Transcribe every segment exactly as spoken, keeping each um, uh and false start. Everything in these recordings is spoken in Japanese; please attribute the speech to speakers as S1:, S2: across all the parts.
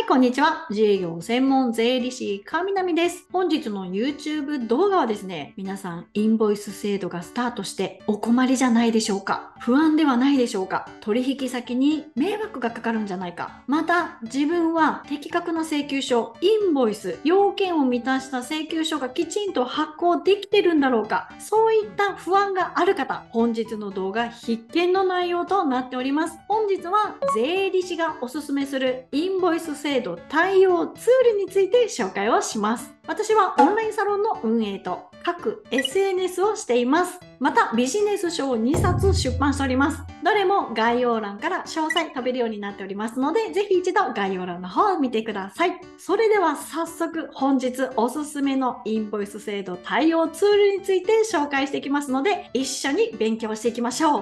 S1: こんにちは。自営業専門税理士、川南です。本日の YouTube 動画はですね、皆さん、インボイス制度がスタートしてお困りじゃないでしょうか？不安ではないでしょうか？取引先に迷惑がかかるんじゃないか？また、自分は的確な請求書、インボイス、要件を満たした請求書がきちんと発行できてるんだろうか？そういった不安がある方、本日の動画必見の内容となっております。本日は税理士がおすすめするインボイス制度対応ツールについて紹介をします。私はオンラインサロンの運営と各 エスエヌエス をしています。またビジネス書をにさつ出版しております。どれも概要欄から詳細飛べるようになっておりますので、ぜひ一度概要欄の方を見てください。それでは早速本日おすすめのインボイス制度対応ツールについて紹介していきますので、一緒に勉強していきましょう。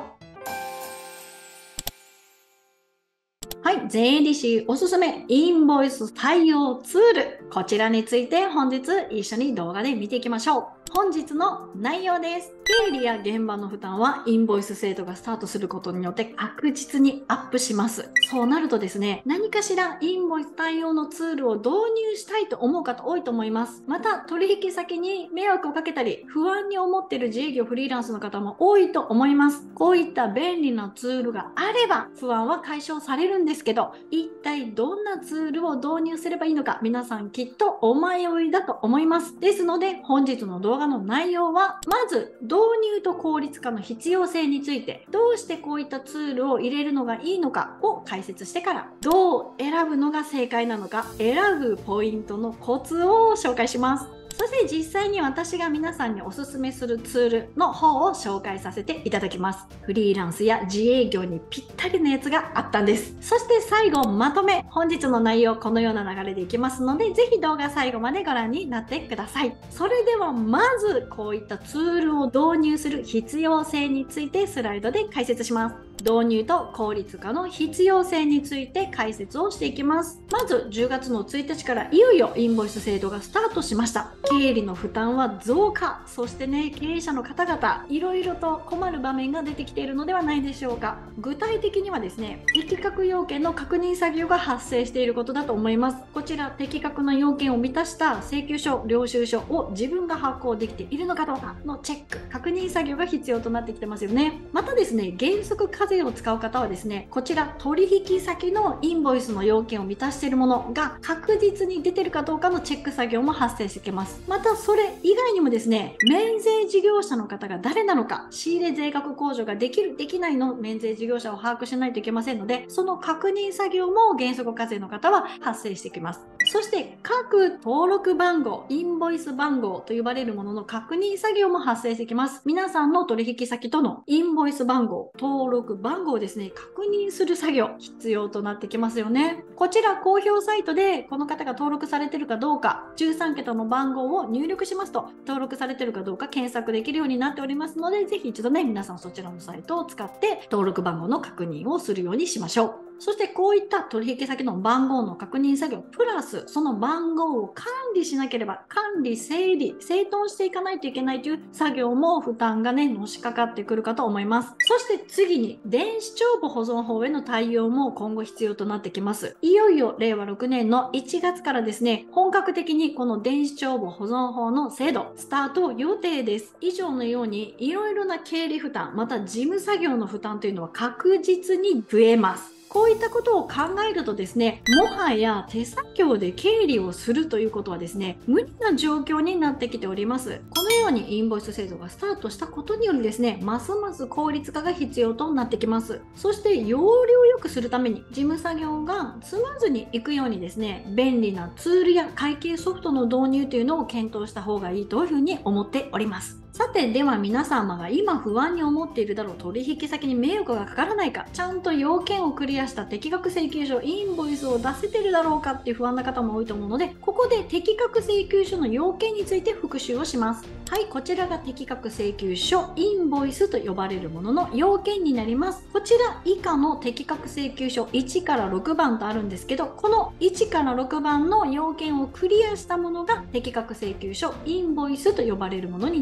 S1: はい、税理士おすすめインボイス対応ツール。こちらについて本日一緒に動画で見ていきましょう。本日の内容です。経理や現場の負担はインボイス制度がスタートすることによって確実にアップします。そうなるとですね、何かしらインボイス対応のツールを導入したいと思う方多いと思います。また取引先に迷惑をかけたり不安に思っている自営業フリーランスの方も多いと思います。こういった便利なツールがあれば不安は解消されるんですけど、一体どんなツールを導入すればいいのか、皆さんきっとお迷いだと思います。ですので本日の動画の内容は、まず導入と効率化の必要性について、どうしてこういったツールを入れるのがいいのかを解説してから、どう選ぶのが正解なのか、選ぶポイントのコツを紹介します。そして実際に私が皆さんにおすすめするツールの方を紹介させていただきます。フリーランスや自営業にぴったりなやつがあったんです。そして最後まとめ、本日の内容このような流れでいきますので、ぜひ動画最後までご覧になってください。それではまずこういったツールを導入する必要性についてスライドで解説します。導入と効率化の必要性について解説をしていきます。まずじゅうがつのついたちからいよいよインボイス制度がスタートしました。経理の負担は増加、そしてね、経営者の方々いろいろと困る場面が出てきているのではないでしょうか。具体的にはですね、適格要件の確認作業が発生していることだと思います。こちら適格な要件を満たした請求書、領収書を自分が発行できているのかどうかのチェック、確認作業が必要となってきてますよね。またですね、原則課税を使う方はですね、こちら取引先のインボイスの要件を満たしているものが確実に出てるかどうかのチェック作業も発生してきます。またそれ以外にもですね、免税事業者の方が誰なのか、仕入れ税額控除ができるできないの免税事業者を把握しないといけませんので、その確認作業も原則課税の方は発生してきます。そして各登録番号、インボイス番号と呼ばれるものの確認作業も発生してきます。皆さんの取引先とのインボイス番号、登録番号をですね、確認する作業必要となってきますよね。こちら公表サイトでこの方が登録されているかどうか、じゅうさんけたの番号を入力しますと登録されているかどうか検索できるようになっておりますので、ぜひ一度ね、皆さんそちらのサイトを使って登録番号の確認をするようにしましょう。そしてこういった取引先の番号の確認作業プラスその番号を管理しなければ、管理整理整頓していかないといけないという作業も負担がね、のしかかってくるかと思います。そして次に電子帳簿保存法への対応も今後必要となってきます。いよいよれいわろくねんのいちがつからですね、本格的にこの電子帳簿保存法の制度スタート予定です。以上のようにいろいろな経理負担、また事務作業の負担というのは確実に増えます。こういったことを考えるとですね、もはや手作業で経理をするということはですね、無理な状況になってきております。このようにインボイス制度がスタートしたことによりですね、ますます効率化が必要となってきます。そして要領よくするために事務作業がスムーズにいくようにですね、便利なツールや会計ソフトの導入というのを検討した方がいいというふうに思っております。さて、では皆様が今不安に思っているだろう取引先に迷惑がかからないか、ちゃんと要件をクリアした適格請求書、インボイスを出せてるだろうかっていう不安な方も多いと思うので、ここで適格請求書の要件について復習をします。はい、こちらが適格請求書、インボイスと呼ばれるものの要件になります。こちら以下の適格請求書いちからろくばんとあるんですけど、このいちからろくばんの要件をクリアしたものが適格請求書、インボイスと呼ばれるものになります。 。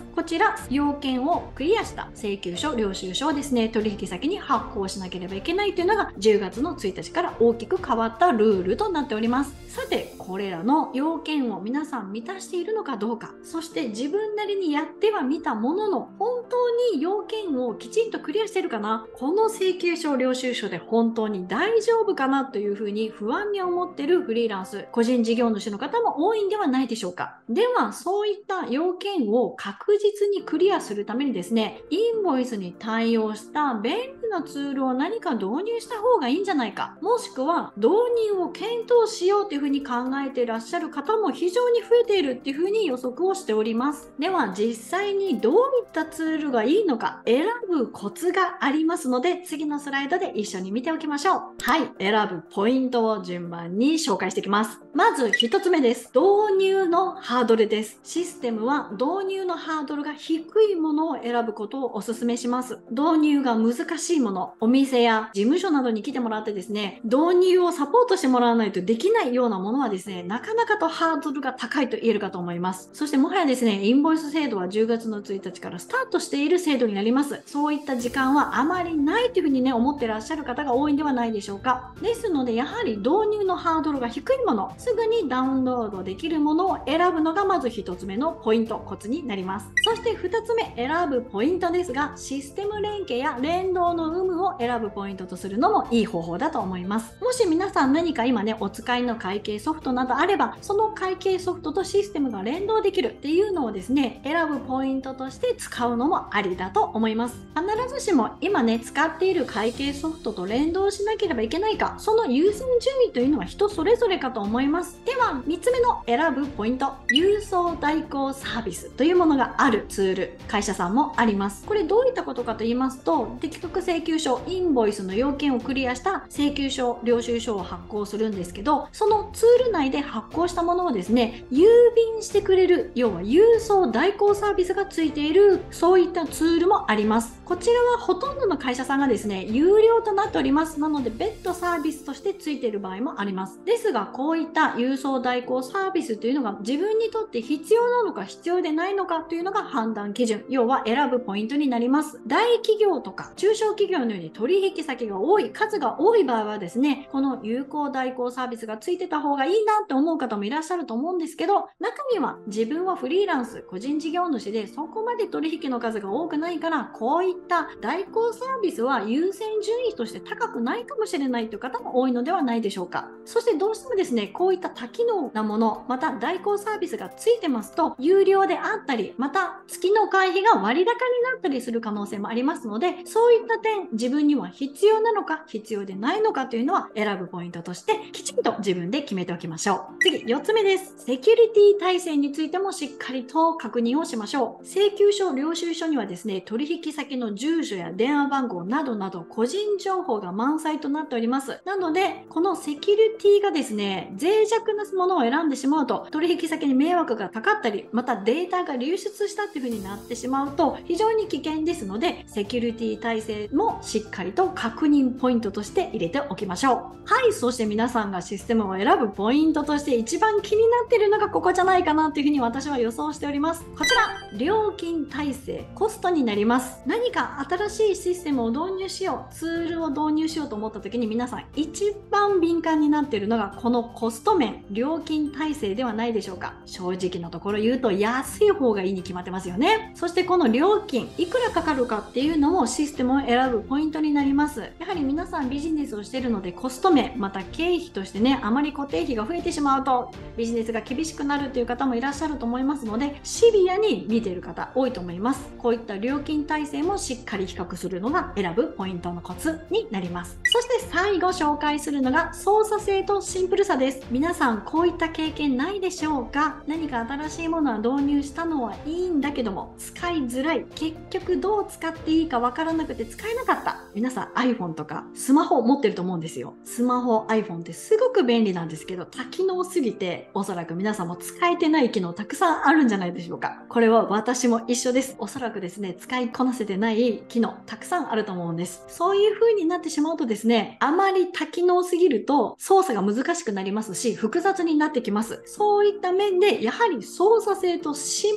S1: こちら、要件をクリアした請求書、領収書をですね、取引先に発行しなければいけないというのがじゅうがつのついたちから大きく変わったルールとなっております。さて、これらの要件を皆さん満たしているのかどうか、そして自分なりにやってはみたものの、本当に要件をきちんとクリアしているかな、この請求書、領収書で本当に大丈夫かなというふうに不安に思っているフリーランス、個人事業主の方も多いんではないでしょうか。では、そういった要件を確実にクリアするためにですね、インボイスに対応した便利なツールを何か導入した方がいいんじゃないか、もしくは導入を検討しようというふうに考えていらっしゃる方も非常に増えているっていうふうに予測をしております。では、実際にどういったツールがいいのか選ぶコツがありますので、次のスライドで一緒に見ておきましょう。はい、選ぶポイントを順番に紹介していきます。まずひとつめです。導入のハードルです。システムは導入のハードルが低いものを選ぶことをお勧めします。導入が難しいもの、お店や事務所などに来てもらってですね、導入をサポートしてもらわないとできないようなものはですね、なかなかとハードルが高いと言えるかと思います。そしてもはやですね、インボイス制度はじゅうがつのついたちからスタートしている制度になります。そういった時間はあまりないというふうにね、思ってらっしゃる方が多いんではないでしょうか。ですので、やはり導入のハードルが低いもの、すぐにダウンロードできるものを選ぶのがまずひとつめのポイント、コツになります。そしてふたつめ、選ぶポイントですが、システム連携や連動の有無を選ぶポイントとするのもいい方法だと思います。もし皆さん何か今ね、お使いの会計ソフトなどあれば、その会計ソフトとシステムが連動できるっていうのをですね、選ぶポイントとして使うのもありだと思います。必ずしも今ね、使っている会計ソフトと連動しなければいけないか、その優先順位というのは人それぞれかと思います。では、みっつめの選ぶポイント、郵送代行サービスというものがあるツール、会社さんもあります。これどういったことかと言いますと、適格請求書、インボイスの要件をクリアした請求書、領収書を発行するんですけど、そのツール内で発行したものをですね、郵便してくれる、要は郵送代行サービスがついている、そういったツールもあります。こちらはほとんどの会社さんがですね、有料となっております。なので、別途サービスとしてついている場合もあります。ですが、こういった郵送代行サービスというのが自分にとって必要なのか必要でないのかというのが判断基準、要は選ぶポイントになります。大企業とか中小企業のように取引先が多い、数が多い場合はですね、この有効代行サービスがついてた方がいいなって思う方もいらっしゃると思うんですけど、中には自分はフリーランス、個人事業主でそこまで取引の数が多くないから、こういった代行サービスは優先順位として高くないかもしれないという方も多いのではないでしょうか。そしてどうしてもですね、こういった多機能なもの、また代行サービスがついてますと、有料であったり、また月の会費が割高になったりする可能性もありますので、そういった点、自分には必要なのか必要でないのかというのは選ぶポイントとしてきちんと自分で決めておきましょう。次、よっつめです。セキュリティ体制についてもしっかりと確認をしましょう。請求書、領収書にはですね、取引先の住所や電話番号などなど個人情報が満載となっております。なので、このセキュリティがですね、脆弱なものを選んでしまうと、取引先に迷惑がかかったり、またデータが流出したっていう風になってしまうと非常に危険ですので、セキュリティ体制もしっかりと確認ポイントとして入れておきましょう。はい、そして皆さんがシステムを選ぶポイントとして一番気になっているのがここじゃないかなという風に私は予想しております。こちら、料金体制、コストになります。何か新しいシステムを導入しよう、ツールを導入しようと思った時に皆さん一番敏感になっているのがこのコスト面、料金体制ではないでしょうか。正直なところ言うと安い方がいいに決まってますよね。そしてこの料金、いくらかかるかっていうのもシステムを選ぶポイントになります。やはり皆さんビジネスをしているので、コスト面、また経費としてね、あまり固定費が増えてしまうとビジネスが厳しくなるという方もいらっしゃると思いますので、シビアに見ている方多いと思います。こういった料金体制もしっかり比較するのが選ぶポイントのコツになります。そして最後紹介するのが操作性とシンプルさです。皆さんこういった経験ないでしょうか。何か新しいものは導入したのはいいんだけども使いづらい、結局どう使っていいかわからなくて使えなかった。皆さん iPhone とかスマホを持ってると思うんですよ。スマホ、iPhone ってすごく便利なんですけど、多機能すぎておそらく皆さんも使えてない機能たくさんあるんじゃないでしょうか。これは私も一緒です。おそらくですね、使いこなせてない機能たくさんあると思うんです。そういう風になってしまうとですね、あまり多機能すぎると操作が難しくなりますし、複雑になってきます。そういった面でやはり操作性とシンプルさを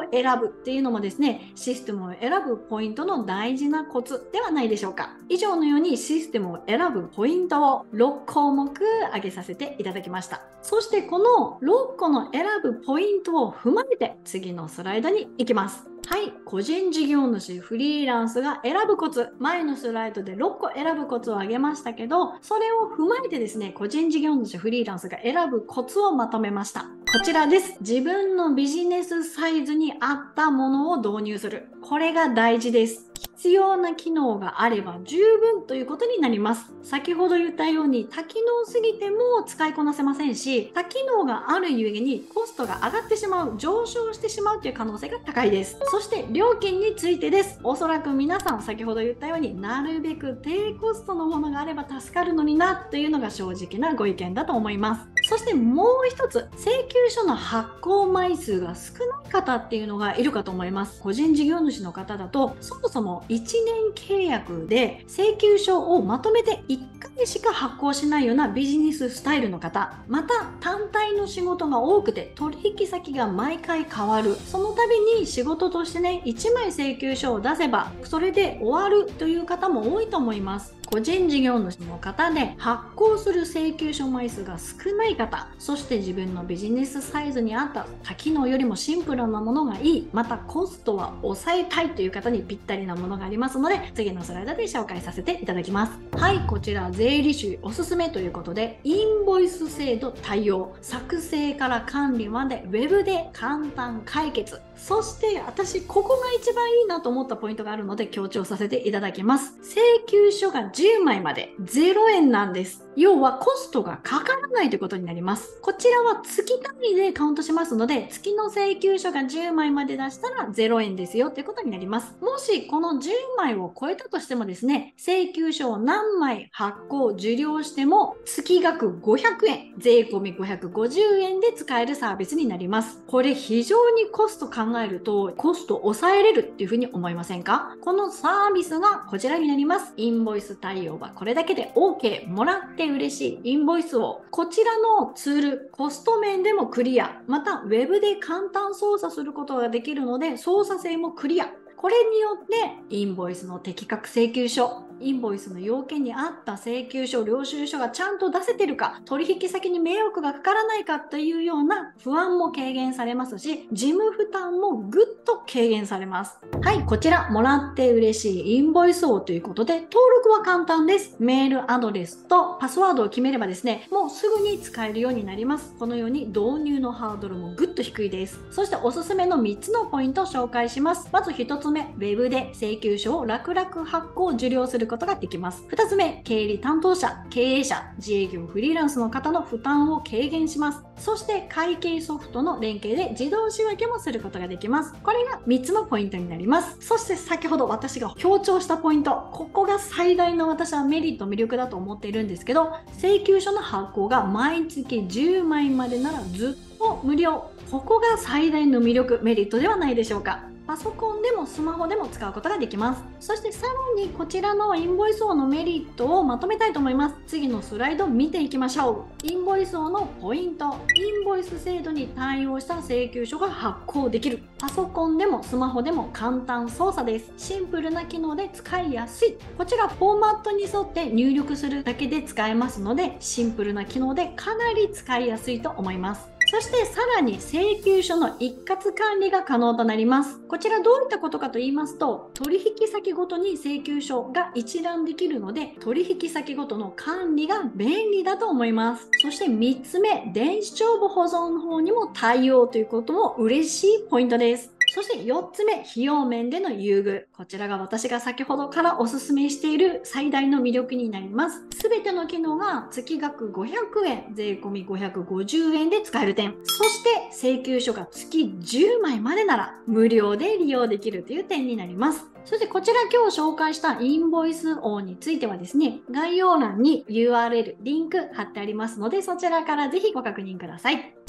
S1: 選ぶっていうのもですね、システムを選ぶポイントの大事なコツではないでしょうか。以上のようにシステムを選ぶポイントをろっこうもく挙げさせていただきました。そしてこのろっこの選ぶポイントを踏まえて次のスライドに行きます。はい、個人事業主、フリーランスが選ぶコツ。前のスライドでろっこ選ぶコツを挙げましたけど、それを踏まえてですね、個人事業主、フリーランスが選ぶコツをまとめました。こちらです。自分のビジネスサイズに合ったものを導入する。これが大事です。必要な機能があれば十分ということになります。先ほど言ったように多機能すぎても使いこなせませんし、多機能があるゆえにコストが上がってしまう、上昇してしまうという可能性が高いです。そして料金についてです。おそらく皆さん先ほど言ったようになるべく低コストのものがあれば助かるのになというのが正直なご意見だと思います。そしてもう一つ、請求書の発行枚数が少ない方っていうのがいるかと思います。個人事業主の方だとそもそもいちねん契約で請求書をまとめていっかいしか発行しないようなビジネススタイルの方、また単体の仕事が多くて取引先が毎回変わる、その度に仕事としてねいちまい請求書を出せばそれで終わるという方も多いと思います。個人事業主の方で発行する請求書枚数が少ない方、そして自分のビジネスサイズに合った多機能よりもシンプルなものがいい、またコストは抑えたいという方にぴったりなものがありますので、次のスライドで紹介させていただきます。はい、こちら税理士おすすめということで、インボイス制度対応、作成から管理までウェブで簡単解決。そして私ここが一番いいなと思ったポイントがあるので強調させていただきます。請求書がじゅうまいまでゼロえんなんです。要はコストがかからないということになります。こちらは月単位でカウントしますので、月の請求書がじゅうまいまで出したらゼロえんですよということになります。もしこのじゅうまいを超えたとしてもですね、請求書を何枚発行受領しても月額ごひゃくえん、税込みごひゃくごじゅうえんで使えるサービスになります。これ非常にコスト考えるとコストを抑えれるっていうふうに思いませんか？このサービスがこちらになります。インボイス対応はこれだけで OK、 もらって嬉しいインボイスをこちらのツール、コスト面でもクリア、またウェブで簡単操作することができるので操作性もクリア。これによってインボイスの適格請求書、インボイスの要件に合った請求書、領収書がちゃんと出せてるか、取引先に迷惑がかからないかというような不安も軽減されますし、事務負担もぐっと軽減されます。はい、こちらもらって嬉しいインボイスをということで、登録は簡単です。メールアドレスとパスワードを決めればですね、もうすぐに使えるようになります。このように導入のハードルもぐっと低いです。そしておすすめのみっつのポイントを紹介します。まずひとつめ、ウェブで請求書を楽々発行受領することができます。ふたつめ、経理担当者、経営者、自営業フリーランスの方の負担を軽減します。そして会計ソフトの連携で自動仕分けもすることができます。これがみっつのポイントになります。そして先ほど私が強調したポイント、ここが最大の私はメリット、魅力だと思っているんですけど、請求書の発行が毎月じゅうまいまでならずっと無料。ここが最大の魅力、メリットではないでしょうか。パソコンでもスマホでも使うことができます。そしてさらにこちらのインボイス王のメリットをまとめたいと思います。次のスライド見ていきましょう。インボイス王のポイント。インボイス制度に対応した請求書が発行できる。パソコンでもスマホでも簡単操作です。シンプルな機能で使いやすい。こちらフォーマットに沿って入力するだけで使えますので、シンプルな機能でかなり使いやすいと思います。そしてさらに請求書の一括管理が可能となります。こちらどういったことかと言いますと、取引先ごとに請求書が一覧できるので、取引先ごとの管理が便利だと思います。そしてみっつめ、電子帳簿保存の方にも対応ということも嬉しいポイントです。そしてよっつめ、費用面での優遇。こちらが私が先ほどからお勧めしている最大の魅力になります。すべての機能が月額ごひゃくえん、税込みごひゃくごじゅうえんで使える点。そして請求書が月じゅうまいまでなら無料で利用できるという点になります。そしてこちら今日紹介したインボイス王についてはですね、概要欄に ユーアールエル、リンク貼ってありますので、そちらからぜひご確認ください。は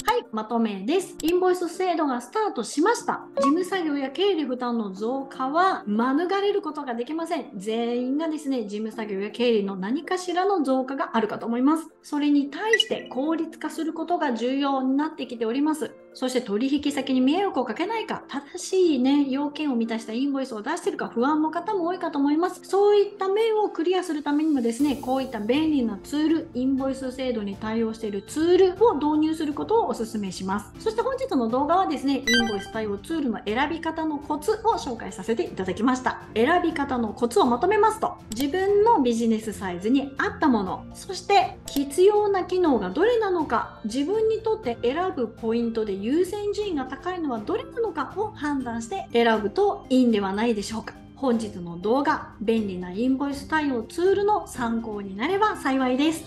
S1: はい、まとめです。インボイス制度がスタートしました。事務作業や経理負担の増加は免れることができません。全員がですね、事務作業や経理の何かしらの増加があるかと思います。それに対して効率化することが重要になってきております。そして取引先に迷惑をかけないか、正しいね、要件を満たしたインボイスを出しているか不安の方も多いかと思います。そういった面をクリアするためにもですね、こういった便利なツール、インボイス制度に対応しているツールを導入することをお勧めします。そして本日の動画はですね、インボイス対応ツールの選び方のコツを紹介させていただきました。選び方のコツをまとめますと、自分のビジネスサイズに合ったもの、そして必要な機能がどれなのか、自分にとって選ぶポイントで優先順位が高いのはどれなのかを判断して選ぶといいんではないでしょうか。本日の動画、便利なインボイス対応ツールの参考になれば幸いです。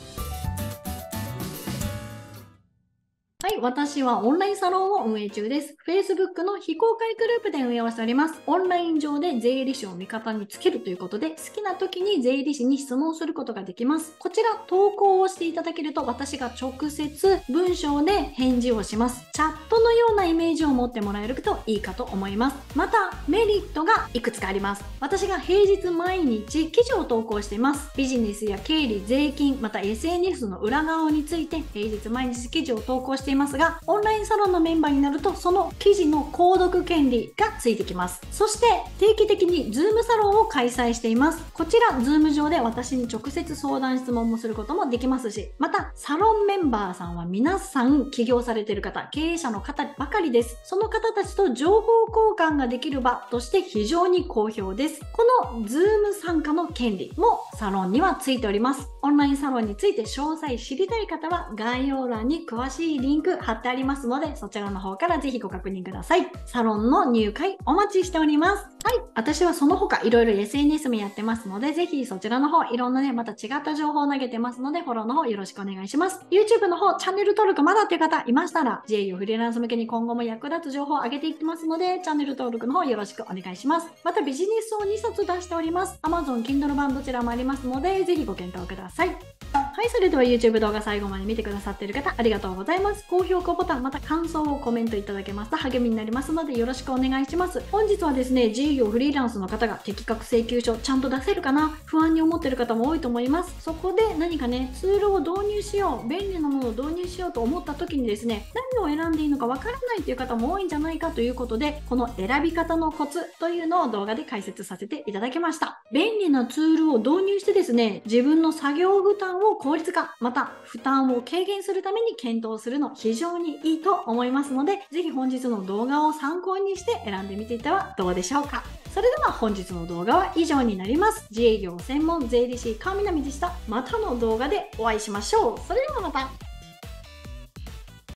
S1: はい、私はオンラインサロンを運営中です。Facebook の非公開グループで運営をしております。オンライン上で税理士を味方につけるということで、好きな時に税理士に質問することができます。こちら投稿をしていただけると、私が直接文章で返事をします。チャットのようなイメージを持ってもらえるといいかと思います。また、メリットがいくつかあります。私が平日毎日記事を投稿しています。ビジネスや経理、税金、また エスエヌエス の裏側について平日毎日記事を投稿しています。いますが、オンラインサロンのメンバーになるとその記事の購読権利がついてきます。そして定期的に Zoom サロンを開催しています。こちら Zoom 上で私に直接相談質問もすることもできますし、またサロンメンバーさんは皆さん起業されている方、経営者の方ばかりです。その方たちと情報交換ができる場として非常に好評です。この Zoom 参加の権利もサロンにはついております。オンラインサロンについて詳細知りたい方は概要欄に詳しいリンク貼ってありますので、そちらの方からぜひご確認ください。サロンの入会お待ちしております。はい。私はその他いろいろ エスエヌエス もやってますので、ぜひそちらの方いろんなね、また違った情報を投げてますので、フォローの方よろしくお願いします。YouTube の方、チャンネル登録まだっていう方いましたら、自営業フリーランス向けに今後も役立つ情報を上げていきますので、チャンネル登録の方よろしくお願いします。またビジネス書をにさつ出しております。Amazon Kindle 版どちらもありますので、ぜひご検討ください。はい、それでは YouTube 動画最後まで見てくださっている方、ありがとうございます。高評価ボタン、また感想をコメントいただけますと励みになりますのでよろしくお願いします。本日はですね、自営業フリーランスの方が適格請求書ちゃんと出せるかな、不安に思っている方も多いと思います。そこで何かね、ツールを導入しよう、便利なものを導入しようと思った時にですね、何を選んでいいのかわからないという方も多いんじゃないかということで、この選び方のコツというのを動画で解説させていただきました。便利なツールを導入してですね、自分の作業負担を効率化、また負担を軽減するために検討するの非常にいいと思いますので、ぜひ本日の動画を参考にして選んでみていてはどうでしょうか。それでは本日の動画は以上になります。自営業専門税理士川南でした。またの動画でお会いしましょう。それではまた。